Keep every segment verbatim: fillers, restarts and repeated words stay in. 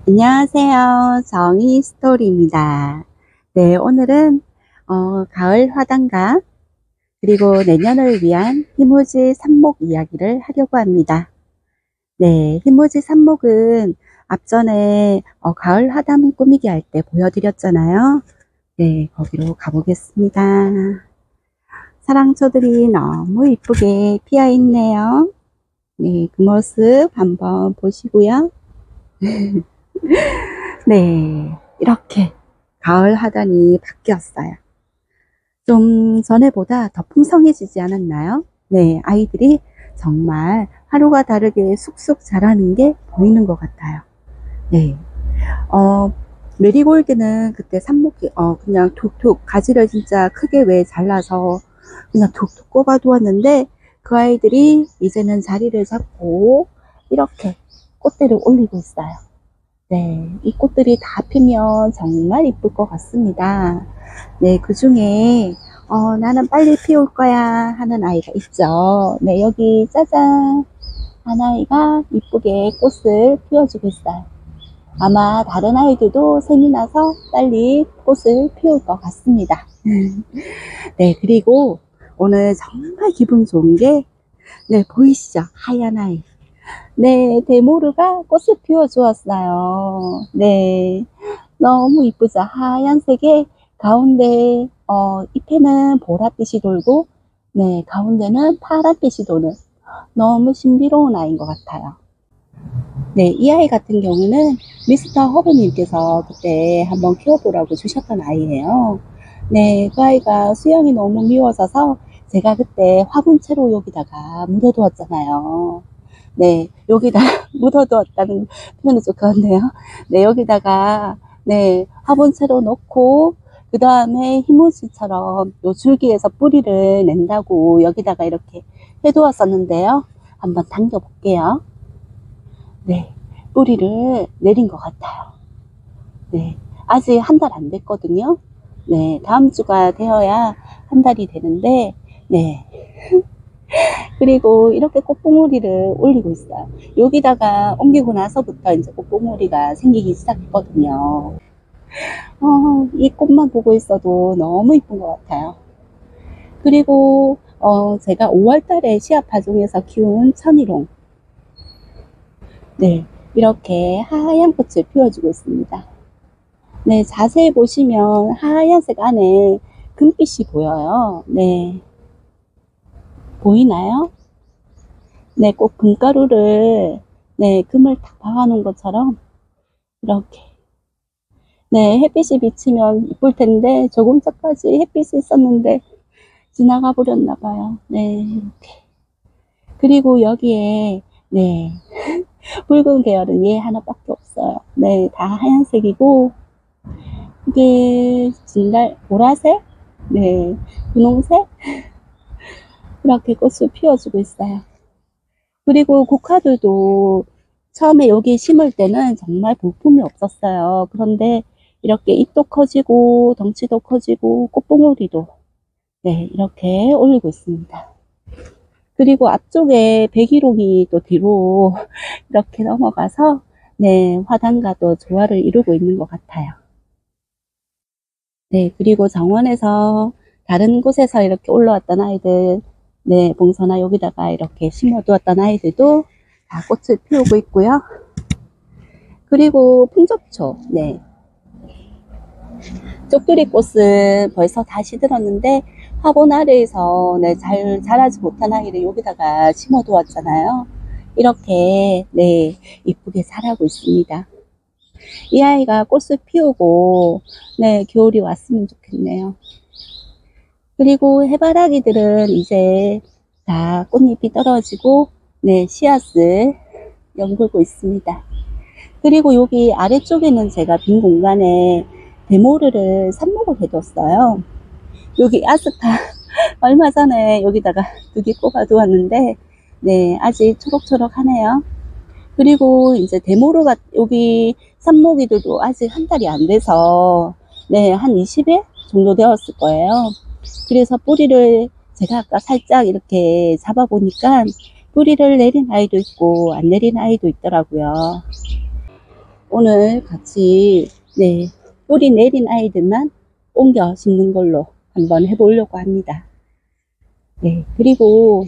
안녕하세요. 정의 스토리입니다. 네, 오늘은 어, 가을 화단과 그리고 내년을 위한 희무지 삽목 이야기를 하려고 합니다. 네, 희무지 삽목은 앞전에 어, 가을 화단 꾸미기 할 때 보여드렸잖아요. 네, 거기로 가보겠습니다. 사랑초들이 너무 이쁘게 피어 있네요. 네, 그 모습 한번 보시고요. 네, 이렇게 가을 하단이 바뀌었어요. 좀 전에보다 더 풍성해지지 않았나요? 네, 아이들이 정말 하루가 다르게 쑥쑥 자라는 게 보이는 것 같아요. 네, 어, 메리골드는 그때 삽목이, 어, 그냥 툭툭 가지를 진짜 크게 왜 잘라서 그냥 툭툭 꼽아 두었는데 그 아이들이 이제는 자리를 잡고 이렇게 꽃대를 올리고 있어요. 네, 이 꽃들이 다 피면 정말 이쁠 것 같습니다. 네, 그 중에 어, 나는 빨리 피울 거야 하는 아이가 있죠. 네, 여기 짜잔 한 아이가 이쁘게 꽃을 피워주고 있어요. 아마 다른 아이들도 샘이 나서 빨리 꽃을 피울 것 같습니다. 네, 그리고 오늘 정말 기분 좋은 게, 네, 보이시죠? 하얀 아이. 네, 데모르가 꽃을 피워 주었어요. 네, 너무 이쁘죠? 하얀색에 가운데 어, 잎에는 보랏빛이 돌고, 네, 가운데는 파란빛이 도는 너무 신비로운 아이인 것 같아요. 네, 이 아이 같은 경우는 미스터 허브님께서 그때 한번 키워보라고 주셨던 아이예요. 네, 그 아이가 수영이 너무 미워져서 제가 그때 화분채로 여기다가 묻어두었잖아요. 네, 여기다 묻어두었다는 표현이 좀 그렇네요. 네, 여기다가 네, 화분채로 넣고 그 다음에 희무지처럼 요 줄기에서 뿌리를 낸다고 여기다가 이렇게 해두었었는데요. 한번 당겨 볼게요. 네, 뿌리를 내린 것 같아요. 네, 아직 한 달 안 됐거든요. 네, 다음 주가 되어야 한 달이 되는데, 네. 그리고 이렇게 꽃봉오리를 올리고 있어요. 여기다가 옮기고 나서부터 이제 꽃봉오리가 생기기 시작했거든요. 어, 이 꽃만 보고 있어도 너무 이쁜 것 같아요. 그리고 어, 제가 오월 달에 씨앗 파종해서 키운 천일홍. 네, 이렇게 하얀 꽃을 피워주고 있습니다. 네, 자세히 보시면 하얀색 안에 금빛이 보여요. 네, 보이나요? 네, 꼭 금가루를, 네, 금을 탁 박아놓은 것처럼 이렇게. 네, 햇빛이 비치면 이쁠 텐데 조금 전까지 햇빛이 있었는데 지나가 버렸나 봐요. 네, 이렇게. 그리고 여기에 네, 붉은 계열은 얘 하나밖에 없어요. 네, 다 하얀색이고 이게 진달 보라색, 네, 분홍색 이렇게 꽃을 피워주고 있어요. 그리고 고카들도 처음에 여기 심을 때는 정말 볼품이 없었어요. 그런데 이렇게 잎도 커지고 덩치도 커지고 꽃봉오리도 네, 이렇게 올리고 있습니다. 그리고 앞쪽에 백일홍이 또 뒤로 이렇게 넘어가서 네, 화단과도 조화를 이루고 있는 것 같아요. 네, 그리고 정원에서 다른 곳에서 이렇게 올라왔던 아이들, 네, 봉선화 여기다가 이렇게 심어두었던 아이들도 다 꽃을 피우고 있고요. 그리고 풍접초, 네. 쪽두리 꽃은 벌써 다 시들었는데 화분 아래에서 네, 잘 자라지 못한 아이를 여기다가 심어두었잖아요. 이렇게 네, 이쁘게 자라고 있습니다. 이 아이가 꽃을 피우고 네, 겨울이 왔으면 좋겠네요. 그리고 해바라기들은 이제 다 꽃잎이 떨어지고 네, 씨앗을 연글고 있습니다. 그리고 여기 아래쪽에는 제가 빈 공간에 데모르를 삽목을 해뒀어요. 여기 아스카 얼마 전에 여기다가 두 개 꼽아 두었는데 네, 아직 초록초록하네요. 그리고 이제 데모르가 여기 삽목이들도 아직 한 달이 안 돼서 네, 한 이십 일 정도 되었을 거예요. 그래서 뿌리를 제가 아까 살짝 이렇게 잡아 보니까 뿌리를 내린 아이도 있고 안 내린 아이도 있더라고요. 오늘 같이 네 뿌리 내린 아이들만 옮겨 심는 걸로 한번 해보려고 합니다. 네, 그리고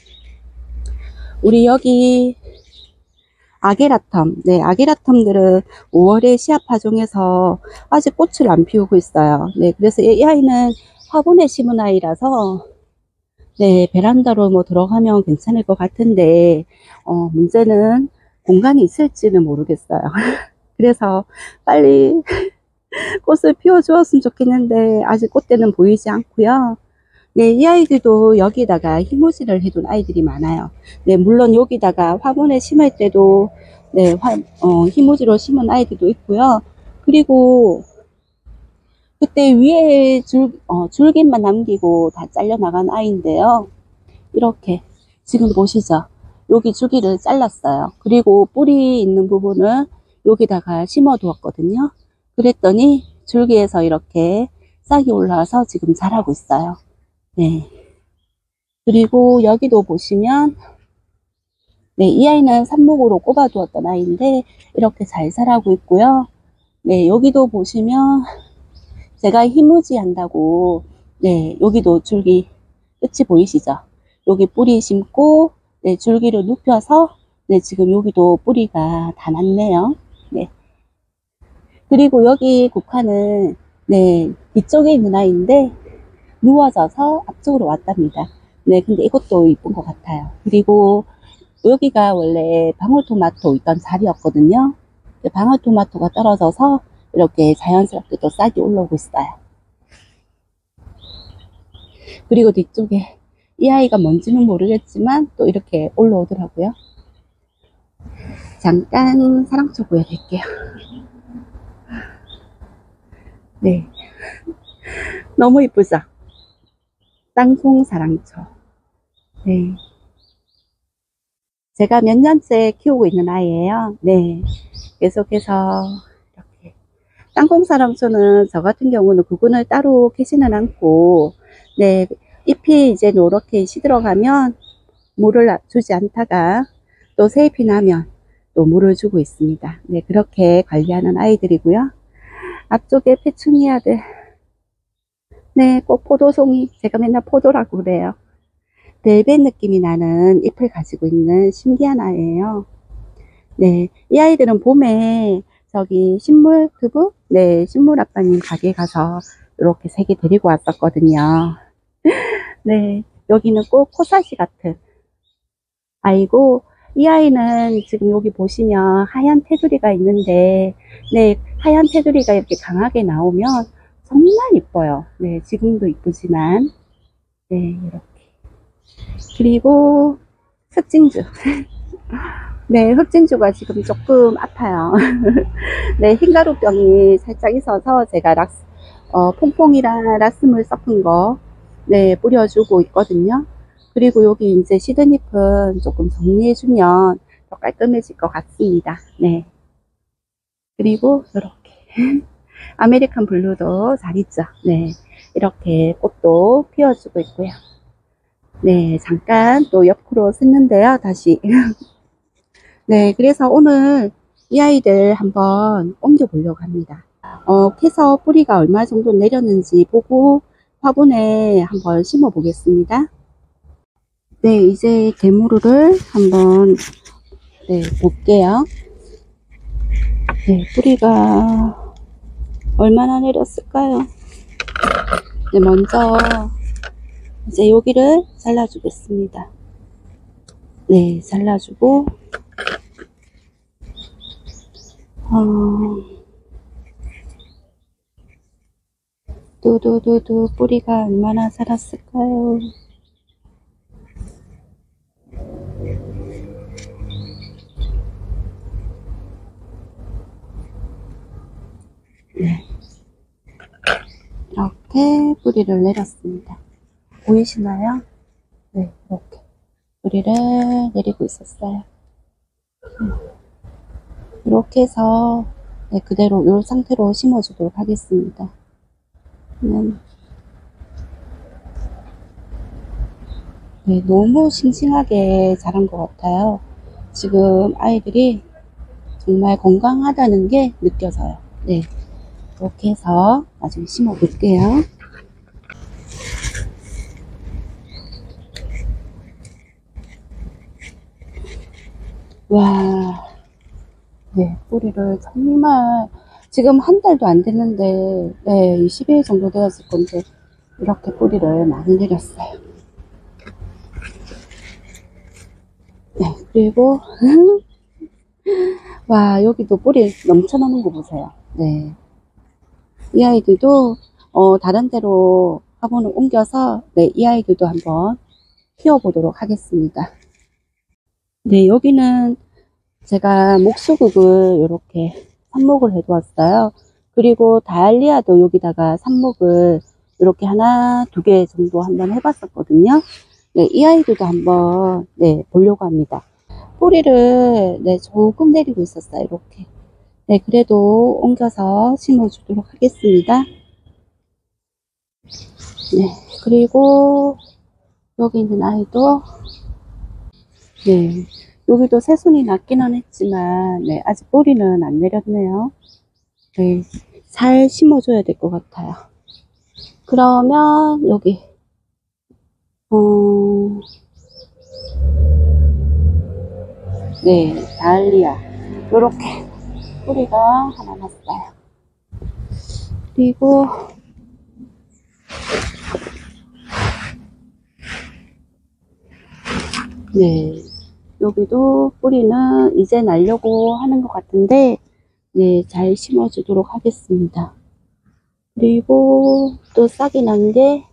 우리 여기 아게라텀, 네, 아게라텀들은 오월에 시합 파종해서 아직 꽃을 안 피우고 있어요. 네, 그래서 이 아이는 화분에 심은 아이라서 네, 베란다로 뭐 들어가면 괜찮을 것 같은데 어, 문제는 공간이 있을지는 모르겠어요. 그래서 빨리 꽃을 피워 주었으면 좋겠는데 아직 꽃대는 보이지 않고요. 네, 이 아이들도 여기다가 희모지를 해둔 아이들이 많아요. 네, 물론 여기다가 화분에 심을 때도 네, 화, 어, 희모지로 심은 아이들도 있고요. 그리고 그때 위에 줄, 어, 줄기만 남기고 다 잘려 나간 아이인데요. 이렇게 지금 보시죠. 여기 줄기를 잘랐어요. 그리고 뿌리 있는 부분을 여기다가 심어 두었거든요. 그랬더니 줄기에서 이렇게 싹이 올라와서 지금 자라고 있어요. 네. 그리고 여기도 보시면 네, 이 아이는 삽목으로 꼽아 두었던 아이인데 이렇게 잘 자라고 있고요. 네, 여기도 보시면 제가 희무지 한다고 네, 여기도 줄기 끝이 보이시죠? 여기 뿌리 심고 네, 줄기를 눕혀서 네, 지금 여기도 뿌리가 다 났네요. 네. 그리고 여기 국화는 네, 뒤쪽에 있는 아이인데 누워져서 앞쪽으로 왔답니다. 네, 근데 이것도 이쁜 것 같아요. 그리고 여기가 원래 방울토마토 있던 자리였거든요. 방울토마토가 떨어져서 이렇게 자연스럽게 또 싹이 올라오고 있어요. 그리고 뒤쪽에 이 아이가 뭔지는 모르겠지만 또 이렇게 올라오더라고요. 잠깐 사랑초 보여드릴게요. 네, 너무 이쁘죠? 땅콩 사랑초. 네, 제가 몇 년째 키우고 있는 아이예요. 네, 계속해서 이렇게 땅콩 사랑초는 저 같은 경우는 구근을 따로 캐지는 않고 네, 잎이 이제 노랗게 시들어가면 물을 주지 않다가 또 새잎이 나면 또 물을 주고 있습니다. 네, 그렇게 관리하는 아이들이고요. 앞쪽에 페추니아들. 네, 꼭 포도송이. 제가 맨날 포도라고 그래요. 벨벳 느낌이 나는 잎을 가지고 있는 신기한 아이예요. 네, 이 아이들은 봄에 저기 식물 크브, 네, 식물 아빠님 가게에 가서 이렇게 세 개 데리고 왔었거든요. 네, 여기는 꼭 코사시 같은 아이고, 이 아이는 지금 여기 보시면 하얀 테두리가 있는데, 네, 하얀 테두리가 이렇게 강하게 나오면 정말 이뻐요. 네, 지금도 이쁘지만, 네, 이렇게. 그리고 흑진주. 네, 흑진주가 지금 조금 아파요. 네, 흰가루병이 살짝 있어서 제가 락스, 어, 퐁퐁이랑 라스물 섞은 거, 네, 뿌려주고 있거든요. 그리고 여기 이제 시드잎은 조금 정리해주면 더 깔끔해질 것 같습니다. 네. 그리고 이렇게 아메리칸 블루도 잘 있죠. 네, 이렇게 꽃도 피워주고 있고요. 네, 잠깐 또 옆으로 샜는데요. 다시 네, 그래서 오늘 이 아이들 한번 옮겨 보려고 합니다. 어, 캐서 뿌리가 얼마 정도 내렸는지 보고 화분에 한번 심어 보겠습니다. 네, 이제 개무르를 한번 네, 볼게요. 네, 뿌리가 얼마나 내렸을까요? 네, 먼저 이제 여기를 잘라주겠습니다. 네, 잘라주고 어, 두두두두 뿌리가 얼마나 자랐을까요? 네, 이렇게 뿌리를 내렸습니다. 보이시나요? 네, 이렇게 뿌리를 내리고 있었어요. 이렇게 해서 네, 그대로 이 상태로 심어주도록 하겠습니다. 네. 네, 너무 싱싱하게 자란 것 같아요. 지금 아이들이 정말 건강하다는 게 느껴져요. 네. 이렇게 해서 나중에 심어 볼게요. 와, 네, 뿌리를 정말 지금 한 달도 안 됐는데, 네, 이십 일 정도 되었을 건데, 이렇게 뿌리를 많이 내렸어요. 네, 그리고, 와, 여기도 뿌리 넘쳐나는 거 보세요. 네. 이 아이들도, 어, 다른 데로 화분을 옮겨서, 네, 이 아이들도 한번 키워보도록 하겠습니다. 네, 여기는 제가 목수국을 이렇게 삽목을 해 두었어요. 그리고 다알리아도 여기다가 삽목을 이렇게 하나, 두 개 정도 한번 해봤었거든요. 네, 이 아이들도 한번, 네, 보려고 합니다. 뿌리를, 네, 조금 내리고 있었어요. 이렇게. 네, 그래도 옮겨서 심어주도록 하겠습니다. 네, 그리고 여기 있는 아이도, 네, 여기도 새순이 났기는 했지만, 네, 아직 뿌리는 안 내렸네요. 네, 잘 심어줘야 될 것 같아요. 그러면 여기 어, 네, 다알리아 요렇게 뿌리가 하나 났어요. 그리고 네, 여기도 뿌리는 이제 날려고 하는 것 같은데, 네, 잘 심어주도록 하겠습니다. 그리고 또 싹이 난 게,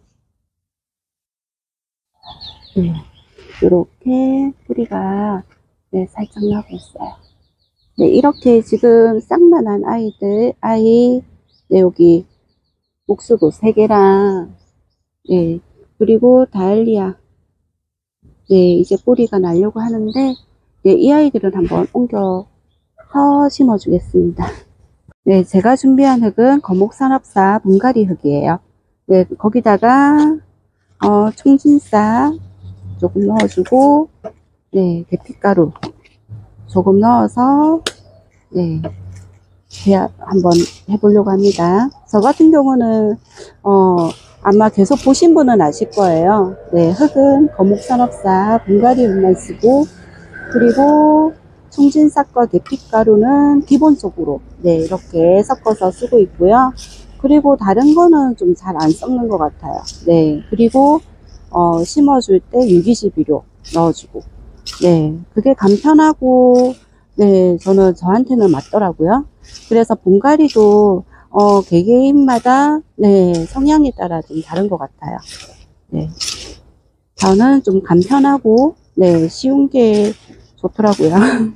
네, 이렇게 뿌리가, 네, 살짝 나고 있어요. 네, 이렇게 지금 싹만한 아이들, 아이, 네, 여기 목수고 세 개랑, 네, 그리고 다알리아, 네, 이제 뿌리가 나려고 하는데, 네, 이 아이들은 한번 옮겨서 심어주겠습니다. 네, 제가 준비한 흙은 거목산업사 분갈이 흙이에요. 네, 거기다가 어, 총진싹 조금 넣어주고, 네, 계피가루 조금 넣어서, 네, 제가 한번 해보려고 합니다. 저 같은 경우는 어, 아마 계속 보신 분은 아실 거예요. 네, 흙은 거목산업사 분갈이 흙만 쓰고, 그리고 총진싹과 계피가루는 기본적으로, 네, 이렇게 섞어서 쓰고 있고요. 그리고 다른 거는 좀 잘 안 섞는 것 같아요. 네, 그리고 어, 심어줄 때 유기질비료 넣어주고, 네, 그게 간편하고, 네, 저는 저한테는 맞더라고요. 그래서 분갈이도 어, 개개인마다, 네, 성향에 따라 좀 다른 것 같아요. 네, 저는 좀 간편하고, 네, 쉬운 게 좋더라고요.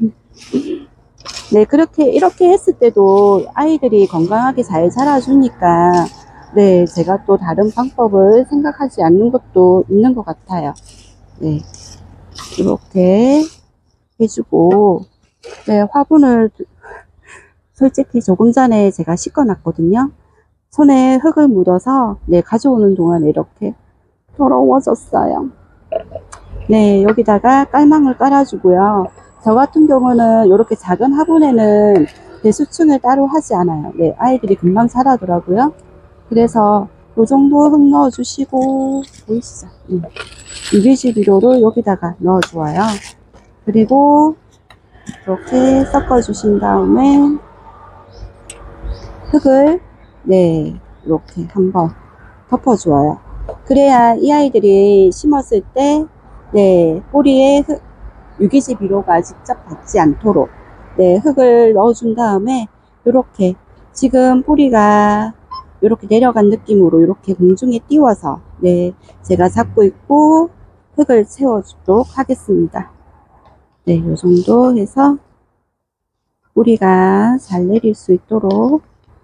네, 그렇게, 이렇게 했을 때도 아이들이 건강하게 잘 자라주니까, 네, 제가 또 다른 방법을 생각하지 않는 것도 있는 것 같아요. 네, 이렇게 해주고, 네, 화분을 솔직히 조금 전에 제가 씻어놨거든요. 손에 흙을 묻어서, 네, 가져오는 동안에 이렇게 더러워졌어요. 네, 여기다가 깔망을 깔아주고요. 저 같은 경우는 이렇게 작은 화분에는 배수층을 따로 하지 않아요. 네, 아이들이 금방 자라더라고요. 그래서 이 정도 흙 넣어주시고, 보이시죠? 네. 유기질 비료를 여기다가 넣어주어요. 그리고 이렇게 섞어주신 다음에 흙을, 네, 이렇게 한번 덮어주어요. 그래야 이 아이들이 심었을 때, 네, 뿌리에 흙, 유기질 비료가 직접 닿지 않도록, 네, 흙을 넣어준 다음에 이렇게 지금 뿌리가 이렇게 내려간 느낌으로 이렇게 공중에 띄워서, 네, 제가 잡고 있고 흙을 채워주도록 하겠습니다. 네, 이 정도 해서 뿌리가 잘 내릴 수 있도록.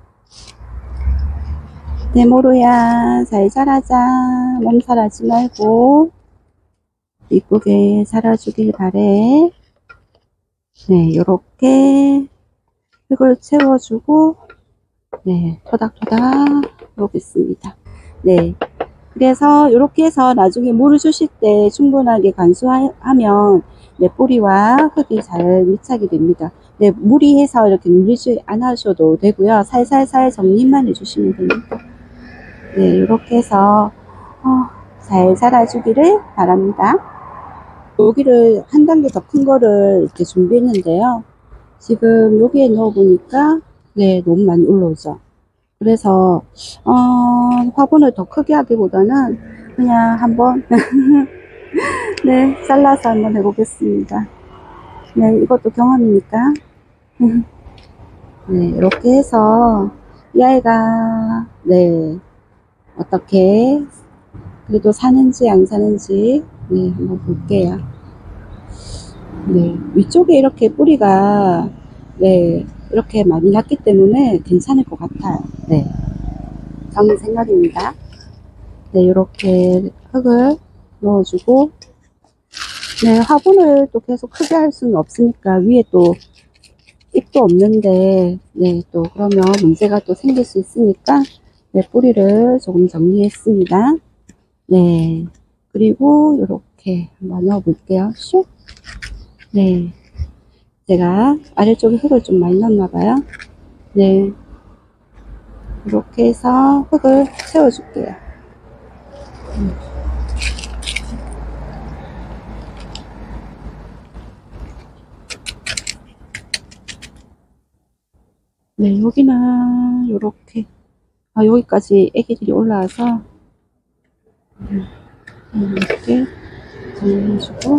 네, 모로야, 잘 자라자. 몸살하지 말고 이쁘게 자라주길 바래. 네, 요렇게 흙을 채워주고, 네, 토닥토닥 놓겠습니다. 네, 그래서 이렇게 해서 나중에 물을 주실 때 충분하게 간수하면, 네, 뿌리와 흙이 잘 밀착이 됩니다. 네, 무리해서 이렇게 눌리지 않으셔도 되고요. 살살살 정리만 해주시면 됩니다. 네, 이렇게 해서 어, 잘 자라주기를 바랍니다. 여기를 한 단계 더 큰 거를 이렇게 준비했는데요. 지금 여기에 넣어 보니까 네, 너무 많이 올라오죠. 그래서 어, 화분을 더 크게 하기보다는 그냥 한번 네, 잘라서 한번 해보겠습니다. 네, 이것도 경험이니까. 네, 이렇게 해서 이 아이가 네, 어떻게 그래도 사는지 안 사는지 네, 한번 볼게요. 네, 위쪽에 이렇게 뿌리가 네, 이렇게 많이 났기 때문에 괜찮을 것 같아요. 네, 저는 생각입니다. 네, 이렇게 흙을 넣어주고 네, 화분을 또 계속 크게 할 수는 없으니까 위에 또 잎도 없는데 네, 또 그러면 문제가 또 생길 수 있으니까 네, 뿌리를 조금 정리했습니다. 네, 그리고 이렇게 한번 넣어 볼게요. 슉. 네, 제가 아래쪽에 흙을 좀 많이 넣었나 봐요. 네, 이렇게 해서 흙을 채워 줄게요. 네, 여기는 이렇게 아, 여기까지 애기들이 올라와서 이렇게 정리해주고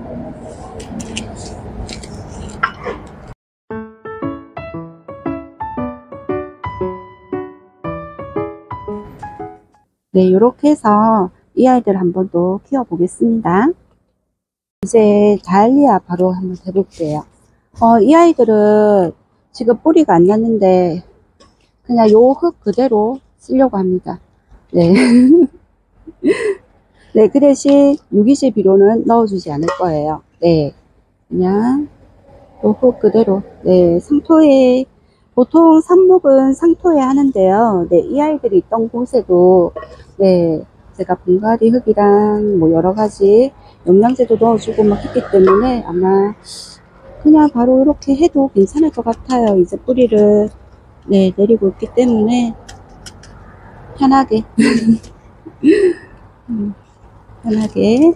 네, 이렇게 해서 이 아이들 한 번 더 키워 보겠습니다. 이제 다알리아 바로 한번 해볼게요. 어, 이 아이들은 지금 뿌리가 안 났는데 그냥 요 흙 그대로 쓰려고 합니다. 네. 네, 그 대신 유기질 비료는 넣어주지 않을 거예요. 네. 그냥 요 흙 그대로. 네, 상토에, 보통 삽목은 상토에 하는데요. 네, 이 아이들이 있던 곳에도, 네, 제가 분갈이 흙이랑 뭐 여러 가지 영양제도 넣어주고 막 했기 때문에 아마 그냥 바로 이렇게 해도 괜찮을 것 같아요. 이제 뿌리를, 네, 내리고 있기 때문에 편하게. 음, 편하게.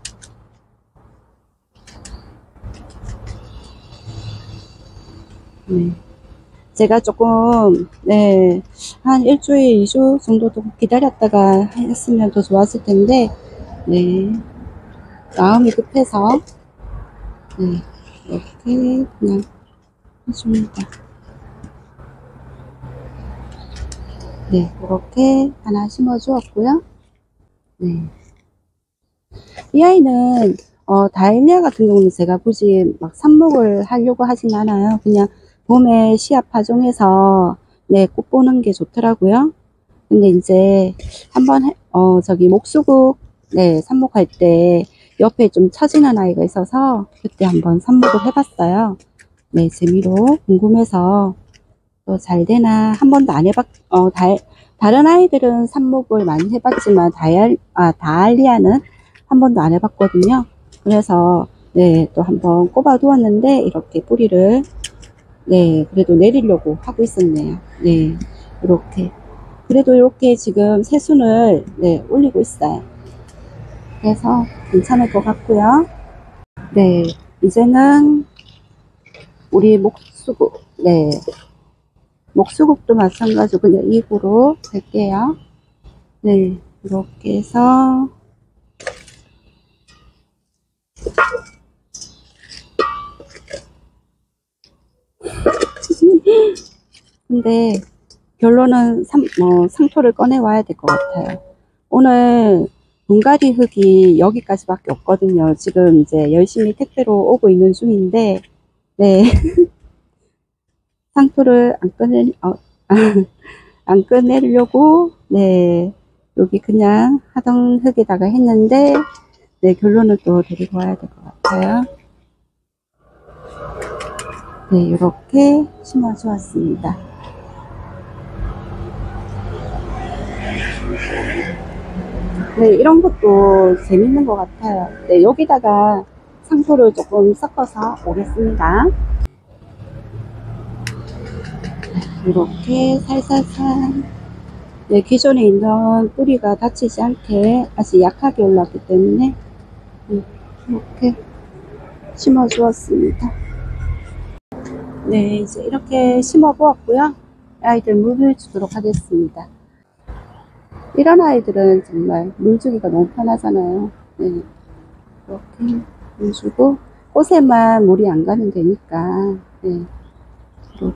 네. 제가 조금, 네, 한 일주일, 이주 정도 더 기다렸다가 했으면 더 좋았을 텐데, 네, 마음이 급해서, 네, 이렇게 그냥 해줍니다. 네, 이렇게 하나 심어주었고요. 네. 이 아이는, 어, 다일리아 같은 경우는 제가 굳이 막 삽목을 하려고 하진 않아요. 그냥 봄에 씨앗 파종해서, 네, 꽃 보는 게 좋더라고요. 근데 이제 한번, 해- 어, 저기 목수국, 네, 삽목할 때 옆에 좀 처지는 아이가 있어서 그때 한번 삽목을 해봤어요. 네, 재미로 궁금해서 또 잘 되나 한 번도 안 해봤, 어, 다, 다른 아이들은 삽목을 많이 해봤지만 다알, 아, 다알리아는 한 번도 안 해봤거든요. 그래서 네, 또 한번 꼽아 두었는데 이렇게 뿌리를 네, 그래도 내리려고 하고 있었네요. 네, 이렇게 그래도 이렇게 지금 새순을 네, 올리고 있어요. 그래서 괜찮을 것 같고요. 네, 이제는 우리 목수국, 네, 목수국도 마찬가지로 그냥 입으로 할게요. 네, 이렇게 해서 근데 결론은 삼, 뭐, 상토를 꺼내 와야 될 것 같아요. 오늘 분갈이 흙이 여기까지밖에 없거든요. 지금 이제 열심히 택배로 오고 있는 중인데, 네. 상토를 안 꺼내, 어, 안 꺼내려고, 네. 여기 그냥 하던 흙에다가 했는데, 네. 결론을 또 데리고 와야 될 것 같아요. 네. 이렇게 심어 주었습니다. 네, 이런 것도 재밌는 것 같아요. 네, 여기다가 상토를 조금 섞어서 오겠습니다. 이렇게 살살살. 네, 기존에 있는 뿌리가 다치지 않게 아주 약하게 올랐기 때문에 이렇게 심어 주었습니다. 네, 이제 이렇게 심어 보았고요. 아이들 물을 주도록 하겠습니다. 이런 아이들은 정말 물 주기가 너무 편하잖아요. 네, 이렇게 물 주고 꽃에만 물이 안 가면 되니까 네, 이렇게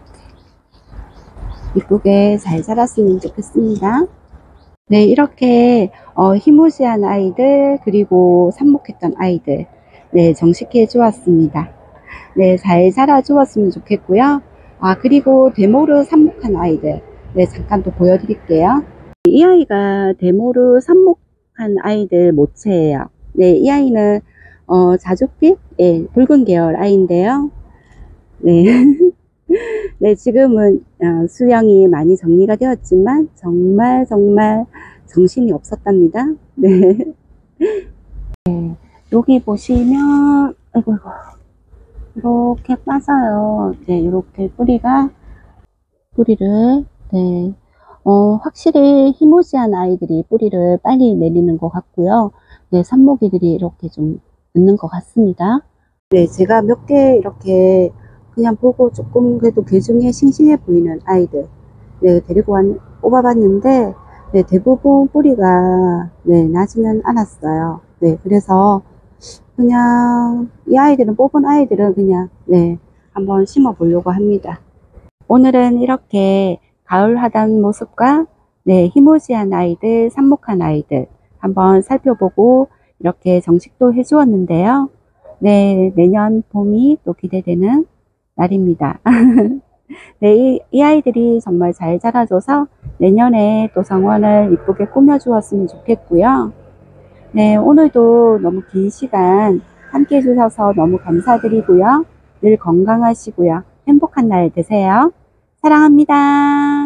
이쁘게 잘 자랐으면 좋겠습니다. 네, 이렇게 어, 희무지한 아이들 그리고 삽목했던 아이들 네, 정식해 주었습니다. 네, 잘 자라 주었으면 좋겠고요. 아, 그리고 데모르 삽목한 아이들 네, 잠깐 또 보여드릴게요. 이 아이가 데모르 삽목한 아이들 모체예요. 네, 이 아이는 어, 자줏빛 예, 붉은 계열 아이인데요. 네. 네, 지금은 어, 수령이 많이 정리가 되었지만 정말 정말 정신이 없었답니다. 네. 네. 여기 보시면 아이고 이고 이렇게 빠져요. 네, 이렇게 뿌리가 뿌리를 네. 어, 확실히 희모지한 아이들이 뿌리를 빨리 내리는 것 같고요. 네, 삽목이들이 이렇게 좀 늦는 것 같습니다. 네, 제가 몇 개 이렇게 그냥 보고 조금 그래도 그 중에 싱싱해 보이는 아이들 네, 데리고 왔, 뽑아봤는데 네, 대부분 뿌리가 네, 나지는 않았어요. 네, 그래서 그냥 이 아이들은 뽑은 아이들은 그냥 네, 한번 심어 보려고 합니다. 오늘은 이렇게 가을 하단 모습과 네, 희모지한 아이들, 삽목한 아이들 한번 살펴보고 이렇게 정식도 해 주었는데요. 네, 내년 봄이 또 기대되는 날입니다. 네, 이, 이 아이들이 정말 잘 자라줘서 내년에 또 정원을 이쁘게 꾸며주었으면 좋겠고요. 네, 오늘도 너무 긴 시간 함께 해주셔서 너무 감사드리고요. 늘 건강하시고요. 행복한 날 되세요. 사랑합니다.